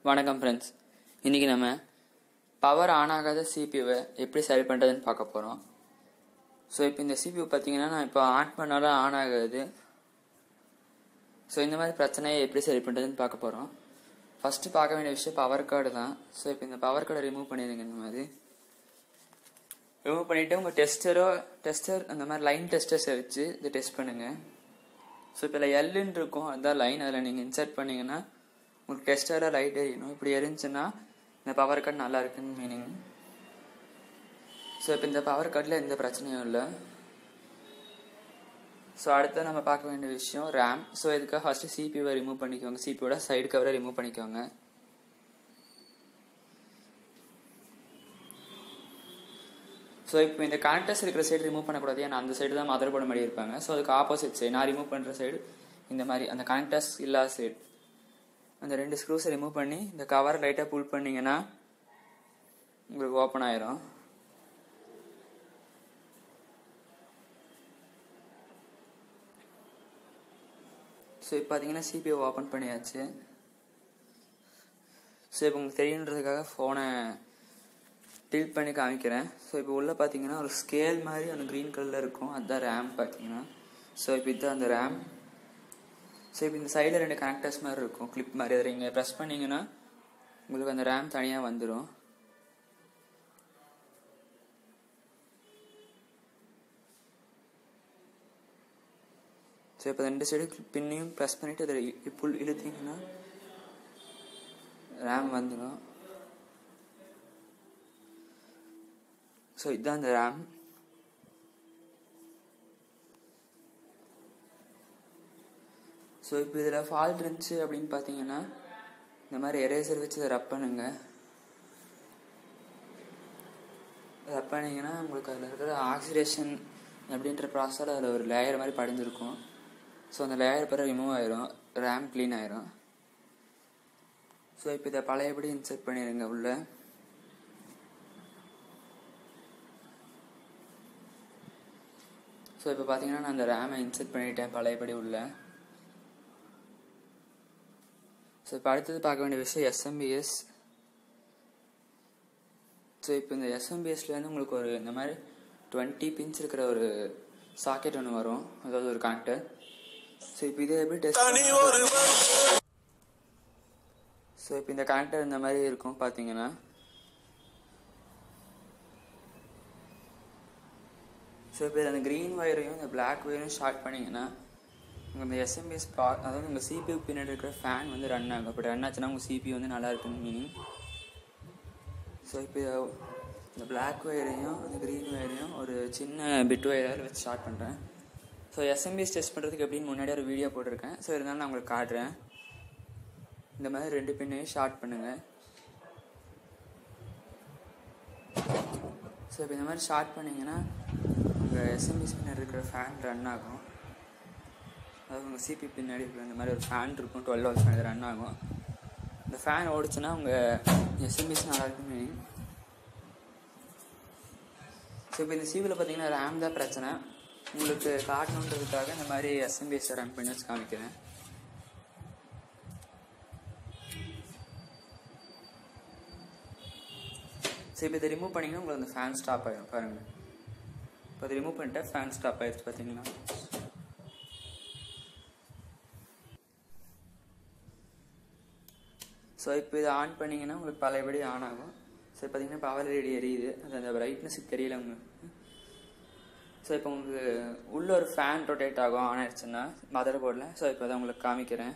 வணக்கம் ஃப்ரெண்ட்ஸ். இன்றைக்கி நம்ம பவர் ஆன் ஆகாத சிபியூவை எப்படி சரி பண்ணுறதுன்னு பார்க்க போகிறோம். ஸோ இப்போ இந்த சிபியூ பார்த்தீங்கன்னா நான் இப்போ ஆன் பண்ணாலும் ஆன் ஆகாது. ஸோ இந்த மாதிரி பிரச்சனையை எப்படி சரி பண்ணுறதுன்னு பார்க்க போகிறோம். ஃபஸ்ட்டு பார்க்க வேண்டிய விஷயம் பவர் கார்டு தான். ஸோ இப்போ இந்த பவர் கார்டை ரிமூவ் பண்ணிடுங்க. இந்த மாதிரி ரிமூவ் பண்ணிவிட்டு உங்கள் டெஸ்டர் அந்த மாதிரி லைன் டெஸ்டர்ஸை வச்சு இதை டெஸ்ட் பண்ணுங்கள். ஸோ இப்போ இல்லை எல்லுன்னு இருக்கும், அதுதான் லைன். அதில் நீங்கள் இன்சர்ட் பண்ணிங்கன்னா உங்களுக்கு டெஸ்டரில் லைட் எரியணும். இப்படி எரிஞ்சுன்னா இந்த பவர் கார்டு நல்லா இருக்குன்னு மீனிங். ஸோ இப்போ இந்த பவர் கார்டில் எந்த பிரச்சனையும் இல்லை. ஸோ அடுத்து நம்ம பார்க்க வேண்டிய விஷயம் ரேம். ஸோ இதுக்காக ஃபஸ்ட்டு சிபியூவை ரிமூவ் பண்ணிக்கோங்க. சிபியூட சைடு கவரை ரிமூவ் பண்ணிக்கோங்க. ஸோ இப்போ இந்த கனெக்டர்ஸ் இருக்கிற சைடு ரிமூவ் பண்ணக்கூடாது, ஏன்னா அந்த சைடு தான் மதர் போர்டு மாதிரி இருப்பாங்க. ஸோ அதுக்கு ஆப்போசிட் சைடு நான் ரிமூவ் பண்ணுற சைடு இந்த மாதிரி அந்த கனெக்டர்ஸ் இல்லாத சைடு அந்த 2 ஸ்க்ரூஸை ரிமூவ் பண்ணி இந்த கவரை லைட்டாக புல் பண்ணிங்கன்னா உங்களுக்கு ஓப்பன் ஆயிரும். ஸோ இப்போ பார்த்தீங்கன்னா சிபியூ ஓப்பன் பண்ணியாச்சு. ஸோ இப்போ உங்களுக்கு தெரியுன்றதுக்காக ஃபோனை டில்ட் பண்ணி காமிக்கிறேன். ஸோ இப்போ உள்ளே பார்த்தீங்கன்னா ஒரு ஸ்கேல் மாதிரி அந்த க்ரீன் கலரில் இருக்கும், அதுதான் ரேம் பார்த்தீங்கன்னா. ஸோ இப்போ இதுதான் அந்த ரேம். ஸோ இப்போ இந்த சைடில் 2 கனெக்டர்ஸ் மாதிரி இருக்கும், கிளிப் மாதிரி. அதை நீங்கள் ப்ரெஸ் பண்ணிங்கன்னா உங்களுக்கு அந்த ரேம் தனியாக வந்துடும். ஸோ இப்போ 2 சைடு பின்னையும் ப்ரெஸ் பண்ணிவிட்டு அதை இழுத்தீங்கன்னா ரேம் வந்துடும். ஸோ இதுதான் அந்த ரேம். ஸோ இப்போ இதில் ஃபால்ட் இருந்துச்சு அப்படின்னு பார்த்தீங்கன்னா இந்த மாதிரி எரேசர் வச்சு இதை ரப் பண்ணுங்க. ரப் பண்ணிங்கன்னா உங்களுக்கு அதில் இருக்கிற ஆக்சிடேஷன் அப்படின்ற ப்ராசஸில் அதில் ஒரு லேயர் மாதிரி படிஞ்சிருக்கும். ஸோ அந்த லேயர் பிறகு ரிமூவ் ஆயிரும், ரேம் க்ளீன் ஆயிரும். ஸோ இப்போ இதை பழையபடி இன்சர்ட் பண்ணிடுங்க உள்ள. ஸோ இப்போ பார்த்தீங்கன்னா நான் அந்த ரேமை இன்சர்ட் பண்ணிட்டேன் பழையபடி உள்ள. ஸோ இப்போ அடுத்தது பார்க்க வேண்டிய விஷயம் எஸ்எம்பிஎஸ். ஸோ இப்போ இந்த எஸ்எம்பிஎஸ்லேருந்து உங்களுக்கு ஒரு இந்த மாதிரி 20 பின்ஸ் இருக்கிற ஒரு சாக்கெட் ஒன்று வரும், அதாவது ஒரு கனெக்டர். ஸோ இப்போ இதை எப்படி டெஸ்ட் ஸோ இப்போ இந்த கனெக்டர் இந்த மாதிரி இருக்கும் பார்த்தீங்கன்னா. ஸோ இப்போ அந்த க்ரீன் ஒயரையும் இந்த பிளாக் ஒயரையும் ஷார்ட் பண்ணிங்கன்னா உங்கள் இந்த எஸ்எம்பிஎஸ் அதாவது உங்கள் சிபியூ பின்னாடி இருக்கிற ஃபேன் வந்து ரன் ஆகும். அப்படி ரன் ஆச்சுன்னா உங்கள் சிபியூ வந்து நல்லா இருக்குன்னு மீனிங். ஸோ இப்போ இந்த பிளாக் ஒயரையும் அந்த க்ரீன் ஒயரையும் ஒரு சின்ன பிட் ஒயரால் வச்சு ஷார்ட் பண்ணுறேன். ஸோ எஸ்எம்பிஎஸ் டெஸ்ட் பண்ணுறதுக்கு எப்படின்னு முன்னாடி ஒரு வீடியோ போட்டிருக்கேன். ஸோ இருந்தாலும் நான் உங்களுக்கு காட்டுறேன். இந்த மாதிரி 2 பின்னையும் ஷார்ட் பண்ணுங்கள். ஸோ இப்போ இந்த மாதிரி ஷார்ட் பண்ணிங்கன்னா உங்கள் எஸ்எம்பிஎஸ் பின்னாடி இருக்கிற ஃபேன் ரன் ஆகும். அதாவது உங்கள் சிபி பின்னாடி இருக்கிற இந்த மாதிரி ஒரு ஃபேன் இருக்கும், 12 வாட்ஸ் ஃபேன், ரன் ஆகும். இந்த ஃபேன் ஓடிச்சுன்னா உங்கள் எஸ்எம்பிஎஸ் நல்லா இருக்குன்னு மீனிங். ஸோ இப்போ இந்த சிபியில் பார்த்தீங்கன்னா ரேம் தான் பிரச்சனை. உங்களுக்கு காட்டணுன்றதுக்காக இந்த மாதிரி எஸ்எம்பிஎஸ் ரன் பண்ணி வச்சு காமிக்கிறேன். ஸோ இப்போ இதை ரிமூவ் பண்ணிங்கன்னா உங்களுக்கு அந்த ஃபேன் ஸ்டாப் ஆகிடும் பாருங்கள். இப்போ அதை ரிமூவ் பண்ணிட்டேன், ஃபேன் ஸ்டாப் ஆகிடுச்சு பார்த்தீங்களா. ஸோ இப்போ இதை ஆன் பண்ணிங்கன்னா உங்களுக்கு பழையபடி ஆன் ஆகும். ஸோ பார்த்தீங்கன்னா பவர் ரெடி எரியுது, அது அந்த பிரைட்னஸுக்கு தெரியல உங்களுக்கு. ஸோ இப்போ உங்களுக்கு உள்ள ஒரு ஃபேன் ரொட்டேட் ஆகும் ஆன் ஆயிடுச்சுன்னா மதர் போர்டில். ஸோ இப்போ அதை உங்களுக்கு காமிக்கிறேன்.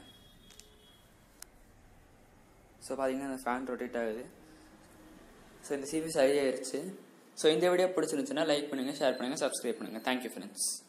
ஸோ பார்த்தீங்கன்னா அந்த ஃபேன் ரொட்டேட் ஆகுது. ஸோ இந்த சிபி சரியாயிருச்சு. ஸோ இந்த வீடியோ பிடிச்சிருந்துச்சுன்னா லைக் பண்ணுங்கள், ஷேர் பண்ணுங்கள், சப்ஸ்கிரைப் பண்ணுங்கள். Thank you friends.